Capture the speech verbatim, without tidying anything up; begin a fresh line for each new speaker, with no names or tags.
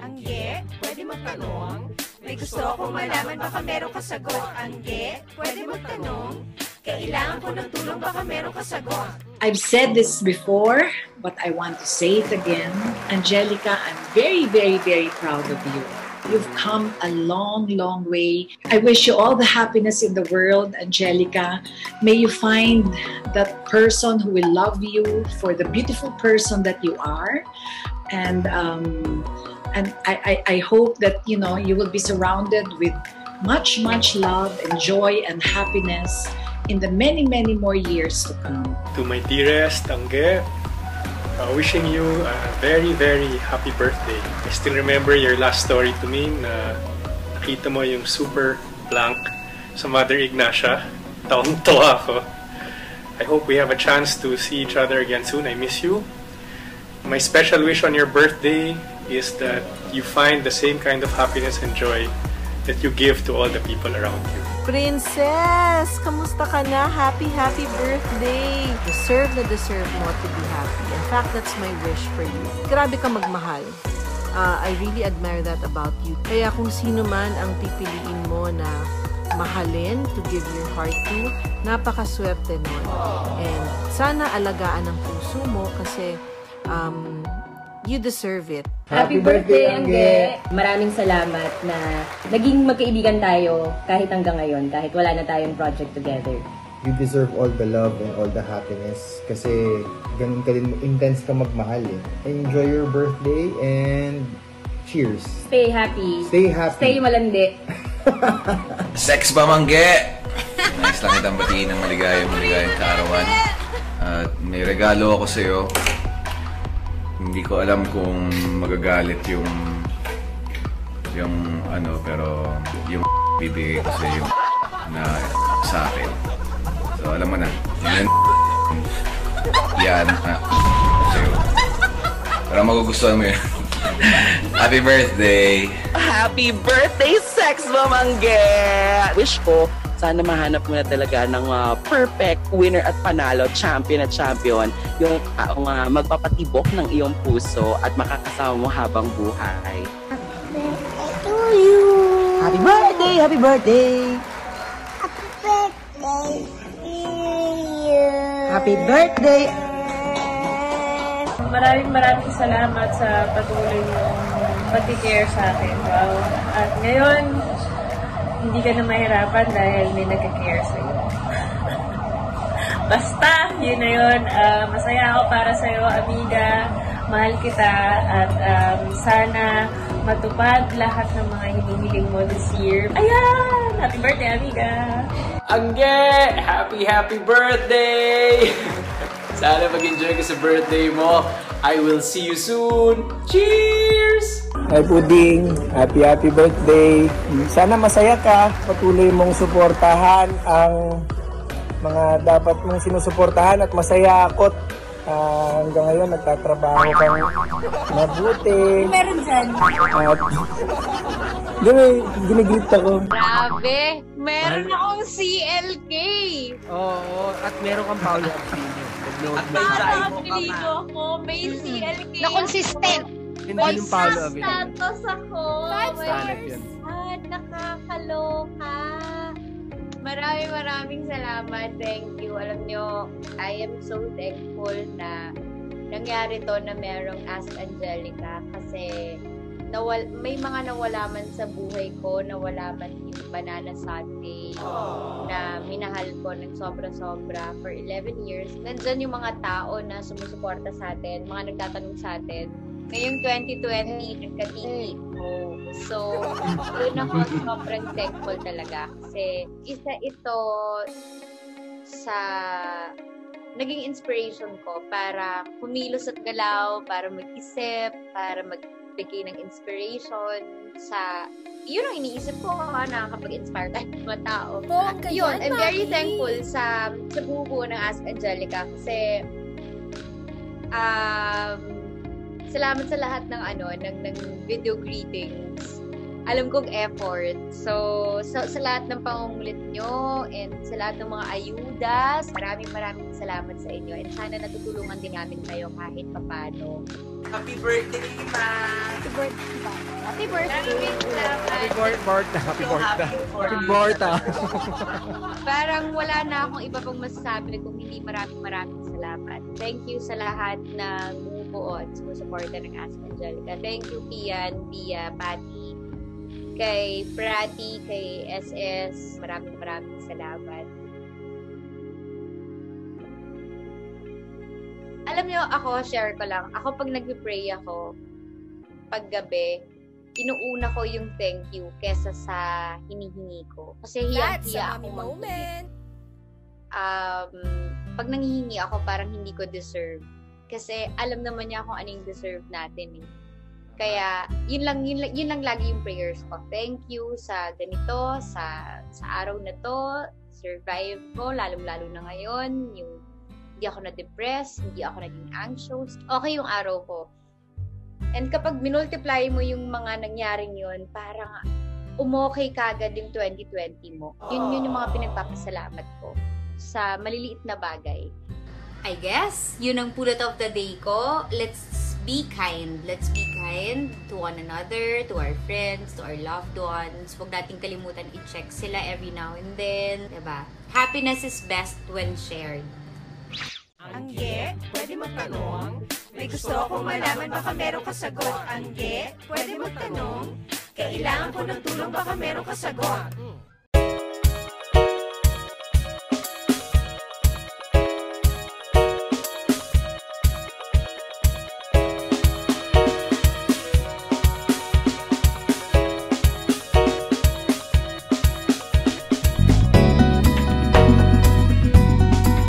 Angge, pwede magtanong? May gusto akong malaman, baka meron kasagot. Angge, pwede magtanong? Kailangan ko ng tulong, baka meron kasagot.
I've said this before, but I want to say it again. Angelica, I'm very, very, very proud of you. You've come a long, long way. I wish you all the happiness in the world, Angelica. May you find that person who will love you for the beautiful person that you are. And um, and I, I, I hope that, you know, you will be surrounded with much, much love and joy and happiness in the many, many more years to come.
To my dearest Angge, uh, wishing you a very, very happy birthday. I still remember your last story to me na nakita mo yung super blank sa Mother Ignacia. Tawang-tawa ako. I hope we have a chance to see each other again soon. I miss you. My special wish on your birthday is that you find the same kind of happiness and joy that you give to all the people around you.
Princess! Kamusta ka na? Happy, happy birthday! Deserve na deserve mo to be happy. In fact, that's my wish for you. Grabe ka magmahal. Uh, I really admire that about you. Kaya kung sino man ang pipiliin mo na mahalin, to give your heart to, napakaswerte nun. And sana alagaan ang puso mo kasi um, you deserve it.
Happy birthday, Angge! Maraming salamat na naging magkaibigan tayo kahit hanggang ngayon, kahit wala na tayong project together.
You deserve all the love and all the happiness kasi ganun ka din, intense ka magmahal eh. Enjoy your birthday and cheers!
Stay happy!
Stay happy!
Stay malandi!
Sex ba, Mangge? Nice lang itang batiin ng maligayang maligayang kaarawan. At may regalo ako sa'yo. Hindi ko alam kung magagalit yung yung ano, pero yung bibigay ko sa iyo na sa akin. So alam mo na, yan yan ah, sa'yo. Pero magugustuhan mo yun. Happy birthday!
Happy birthday, Sex Bomb Angge! Wish ko, sana mahanap mo na talaga ng uh, perfect winner at panalo, champion at champion, yung taong uh, magpapatibok ng iyong puso at makakasama mo habang buhay.
Happy birthday to you!
Happy birthday! Happy birthday!
Happy birthday to you!
Happy birthday!
Maraming maraming salamat sa patuloy yung pag-care sa akin. Wow. At ngayon, hindi ka na mahirapan dahil may nag-care sa'yo. Basta, yun na yun. Uh, masaya ako para sa'yo, amiga. Mahal kita. At um, sana matupad lahat ng mga hinihiling mo this year. Ayan! Happy birthday, amiga!
Angge! Happy, happy birthday! Sana mag-enjoy ka sa birthday mo. I will see you soon. Cheers!
Hi Puding, happy happy birthday. Sana masaya ka. Patuloy mong suportahan ang mga dapat mong sinusuportahan at masaya ako. Uh, hanggang ngayon nagtatrabaho kang mabuti.
Meron dyan.
At gini, ginigit ako.
Grabe! Meron akong C L K!
Oo, at meron kang Paolo Aquino.
At nakakapilito ako, may C L K.
Na consistent.
May status ako.
May
sad, nakakaloka. Maraming maraming salamat. Thank you. Alam nyo, I am so thankful na nangyari to na merong Ask Angelica kasi nawal, may mga nawala man sa buhay ko, nawala man yung Banana Sunday na minahal ko ng sobra-sobra for eleven years. Nandyan yung mga tao na sumusuporta sa atin, mga nagtatanong sa atin. Ngayong twenty twenty, nagka-T V ko. So, doon ako sobrang thankful talaga. Kasi isa ito sa naging inspiration ko para kumilos at galaw, para mag-isip, para magbigay ng inspiration sa yun ang iniisip ko ha, nakakapag-inspire tayo ng mga tao.
Oh,
yun, I'm very thankful sa sa bubuo ng Ask Angelica kasi um salamat sa lahat ng ano, ng, ng video greetings. Alam kong effort. So, sa, sa lahat ng pangungulit nyo and sa lahat ng mga ayudas, maraming maraming salamat sa inyo. And sana natutulungan din namin kayo kahit papano.
Happy birthday, Ma!
Happy birthday ba? Happy birthday!
Happy Borta. Happy Borta. Happy Borta.
Parang wala na akong iba pang masasabi kung hindi maraming maraming salamat. Thank you sa lahat na bumubuo at sumusuporta ng Ask Angelica. Thank you, Pian, Bia, Patty, kay Prati, kay S S. Maraming maraming salamat. Alam niyo, ako, share ko lang. Ako, pag nag-pray ako, paggabi, inuuna ko yung thank you kesa sa hinihingi ko. Kasi hiyang-hiya ako moment. Um, pag nanghihingi ako, parang hindi ko deserve. Kasi alam naman niya kung ano yung deserve natin eh. Kaya, yun lang, yun, lang, yun lang lagi yung prayers ko. Thank you sa ganito, sa, sa araw na to, survive ko, lalong-lalo na ngayon, yung hindi ako na-depress, hindi ako naging anxious. Okay yung araw ko. And kapag minultiply mo yung mga nangyaring yun, parang umokay kagad yung twenty twenty mo. Yun yun yung mga pinagpapasalamat ko sa maliliit na bagay.
I guess, yun ang pulot of the day ko. Let's be kind. Let's be kind to one another, to our friends, to our loved ones. Huwag nating kalimutan i-check sila every now and then. Diba? Happiness is best when shared.
Angge, pwede magtanong? May gusto akong malaman, baka meron kasagot. Angge, pwede magtanong? Kailangan ko ng tulong, baka meron kasagot.